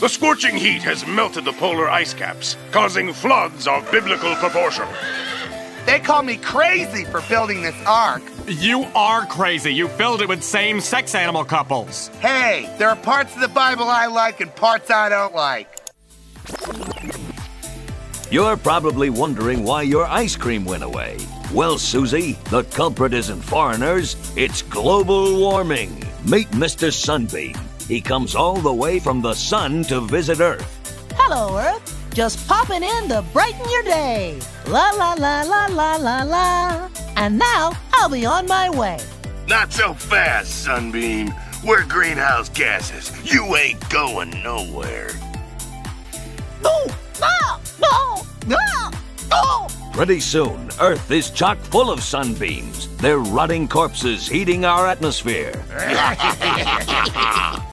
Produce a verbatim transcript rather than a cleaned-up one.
The scorching heat has melted the polar ice caps, causing floods of biblical proportion. They call me crazy for building this ark. You are crazy. You filled it with same-sex animal couples. Hey, there are parts of the Bible I like and parts I don't like. You're probably wondering why your ice cream went away. Well, Susie, the culprit isn't foreigners, it's global warming. Meet Mister Sunbeam. He comes all the way from the sun to visit Earth. Hello, Earth. Just popping in to brighten your day. La la la la la la la. And now I'll be on my way. Not so fast, Sunbeam. We're greenhouse gases. You ain't going nowhere. No, no, no, no, no. Pretty soon, Earth is chock full of sunbeams. They're rotting corpses heating our atmosphere.